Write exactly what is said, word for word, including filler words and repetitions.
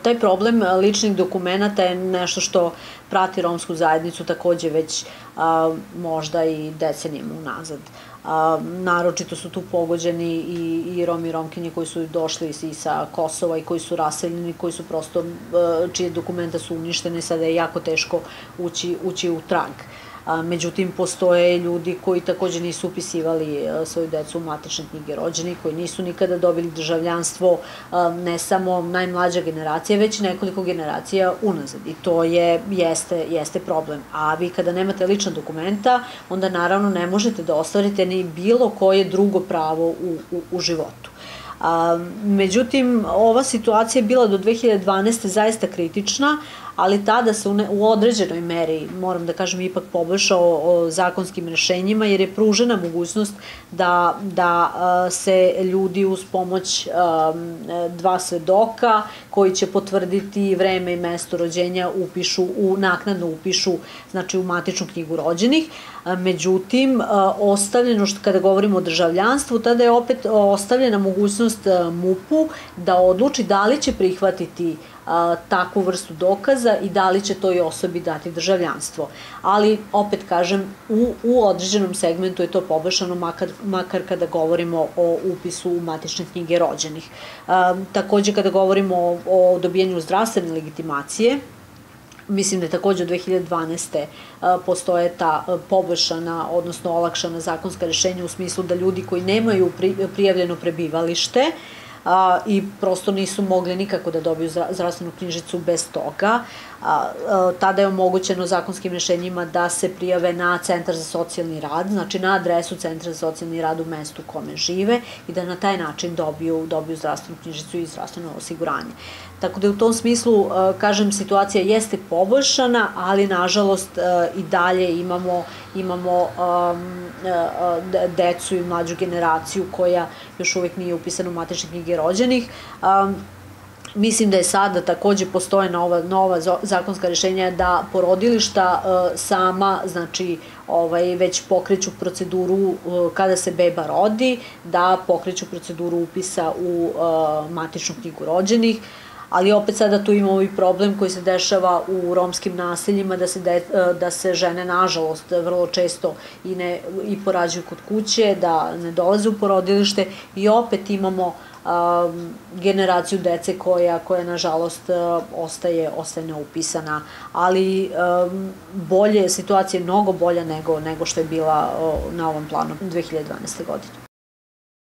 Taj problem ličnih dokumenata je nešto što prati romsku zajednicu takođe već možda i decenijama unazad. Naročito su tu pogođeni i Romi i Romkinje koji su došli i sa Kosova i koji su raseljeni, koji su prosto, čije dokumenta su uništene, sada je jako teško ući u trag. Međutim, postoje ljudi koji takođe nisu upisivali svoju decu u matične knjige rođenih, koji nisu nikada dobili državljanstvo, ne samo najmlađa generacija, već nekoliko generacija unazad. I to jeste problem. A vi kada nemate lična dokumenta, onda naravno ne možete da ostvarite ni bilo koje drugo pravo u životu. Međutim, ova situacija je bila do dve hiljade dvanaeste. zaista kritična, ali tada se u određenoj meri, moram da kažem, ipak poboljšao zakonskim rešenjima, jer je pružena mogućnost da se ljudi uz pomoć dva svedoka koji će potvrditi vreme i mesto rođenja upišu, naknadno upišu, znači u matičnu knjigu rođenih. Međutim, ostavljeno, kada govorimo o državljanstvu, tada je opet ostavljena mogućnost MUP-u da odluči da li će prihvatiti takvu vrstu dokaza i da li će toj osobi dati državljanstvo. Ali, opet kažem, u određenom segmentu je to poboljšano, makar kada govorimo o upisu u matične knjige rođenih. Takođe, kada govorimo o dobijanju zdravstvene legitimacije, mislim da je takođe od dve hiljade dvanaeste. postoje ta poboljšana, odnosno olakšana zakonska rešenja u smislu da ljudi koji nemaju prijavljeno prebivalište i prosto nisu mogli nikako da dobiju zdravstvenu knjižicu bez toga. Tada je omogućeno zakonskim rešenjima da se prijave na Centar za socijalni rad, znači na adresu Centra za socijalni rad u mestu u kome žive i da na taj način dobiju zdravstvenu knjižicu i zdravstveno osiguranje. Tako da u tom smislu, kažem, situacija jeste poboljšana, ali nažalost i dalje imamo decu i mlađu generaciju koja još uvek nije upisana u matične knjige rođenih. Mislim da je sada takođe postoje nova zakonska rešenja da porodilišta sama, znači, već pokreću proceduru kada se beba rodi, da pokreću proceduru upisa u matičnu knjigu rođenih, ali opet sada tu imamo i problem koji se dešava u romskim naseljima, da se žene, nažalost, vrlo često i porađuju kod kuće, da ne dolaze u porodilište i opet imamo generaciju dece koja, nažalost, ostaje neupisana. Ali bolje, situacija je mnogo bolja nego što je bila na ovom planu dve hiljade dvanaeste. godine.